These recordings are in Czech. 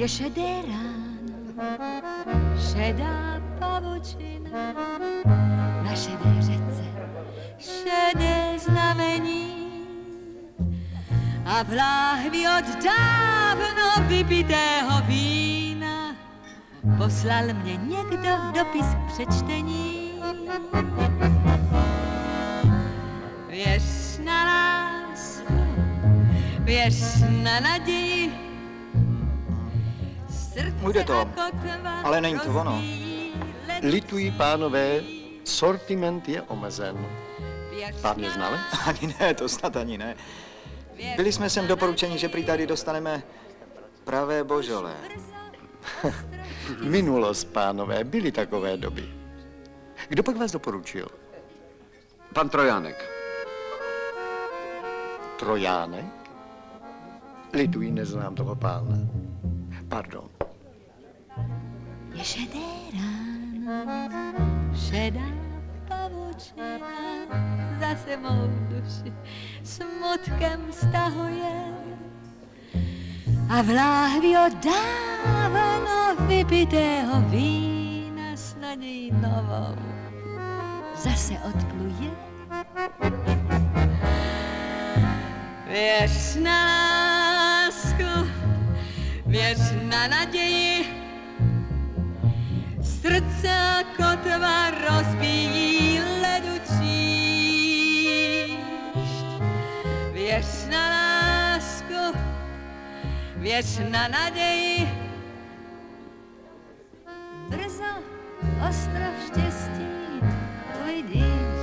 Je šedé ráno, šedá pavučina, na šedé řece šedé znamení a v láhvi od dávno vypitého vína poslal mě někdo dopis k přečtení. Věř na lásku, věř na naději, Ujde to, ale není to ono. Lituji, pánové, sortiment je omezen. Pán je znalec? Ani ne, to snad ani ne. Byli jsme sem doporučeni, že prý tady dostaneme pravé božolé. Minulost, pánové, byly takové doby. Kdo pak vás doporučil? Pan Trojánek. Trojánek? Lituji, neznám toho pána. Pardon. Je šedé ráno, šedá pavučina, zase mou duši smutkem stahuje. A v láhvi od dávno vypitého vína s nadějí novou zase odpluje. Věř na lásku, věř na naději, srdce kotva rozbíjí ledu číšť. Věř na lásku, věř na naději, brzo ostrov štěstí uvidíš.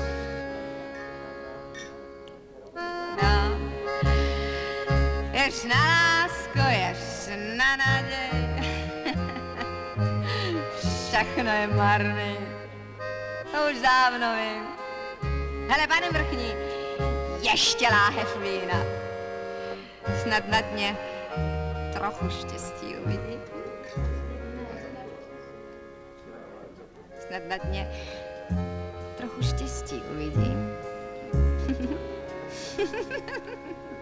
No, věř na lásku, věř na naději, všechno je marný, to už dávno vím. Hele, pane vrchní, ještě láhev vína. Snad na dně trochu štěstí uvidí. Snad na dně trochu štěstí uvidím.